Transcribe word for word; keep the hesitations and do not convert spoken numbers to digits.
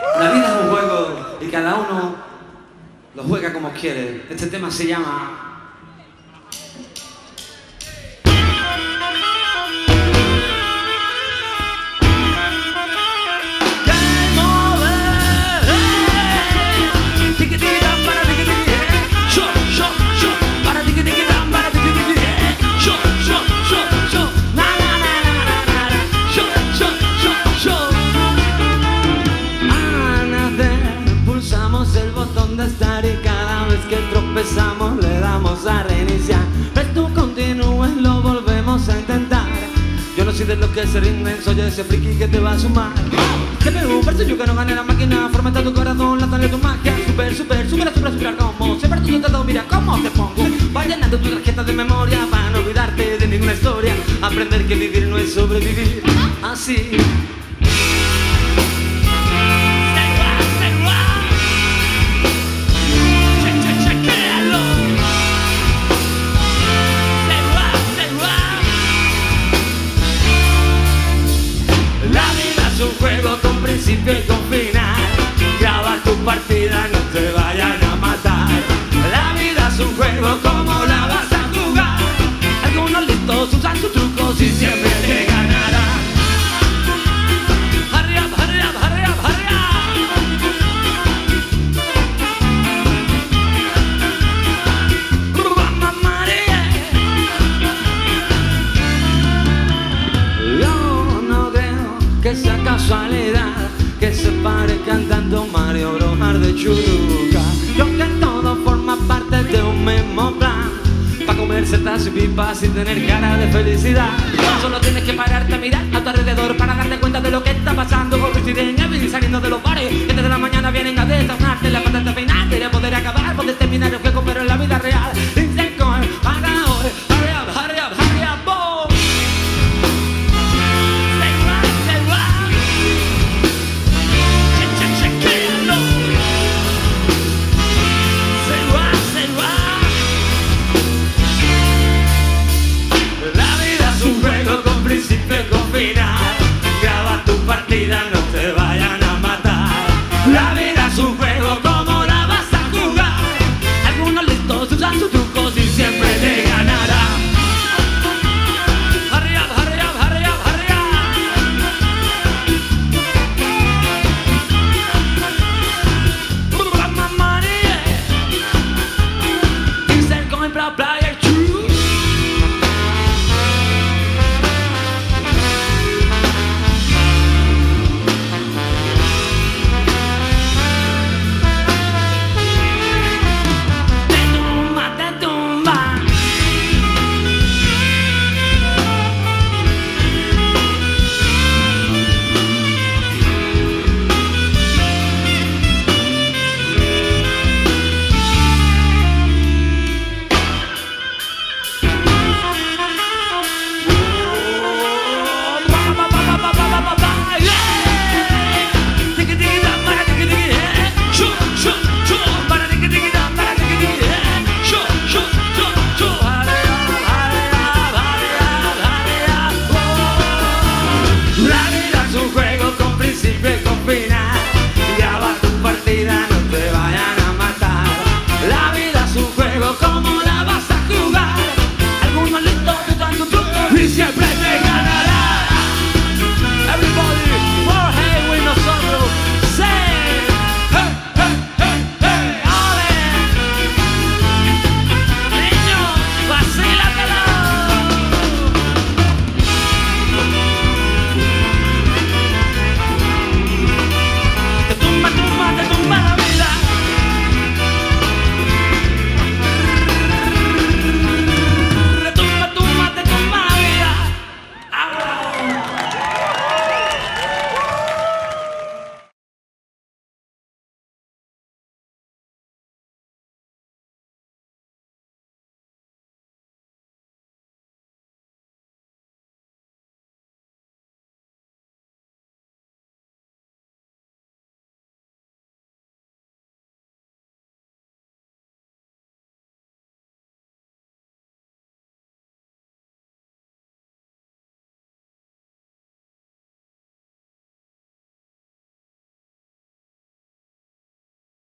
La vida es un juego y cada uno lo juega como quiere. Este tema se llama... el botón de estar y cada vez que tropezamos le damos a reiniciar. Pero tú continúes, lo volvemos a intentar. Yo no soy de los que se rinden, soy ese friki que te va a sumar. Que me gusta, yo que no gane la máquina, formata tu corazón, lánzale tu magia. Super, super, super, super, super, como siempre tú te mira cómo te pongo. Va llenando tu tarjeta de memoria para no olvidarte de ninguna historia. Aprender que vivir no es sobrevivir, así. Principio y con final, graba tu partida, no te vayan a matar. La vida es un juego, ¿cómo la vas a jugar? Algunos listos usan sus trucos y siempre te ganarán. Hurry up, hurry up, hurry up, hurry up. Mamma María. Yo no creo que sea casualidad que se pare cantando Mario Bros de Churuca. Yo que todo forma parte de un mismo plan, pa' comer setas y pipas sin tener cara de felicidad. Solo tienes que pararte a mirar a tu alrededor para darte cuenta de lo que está pasando. Coincidencia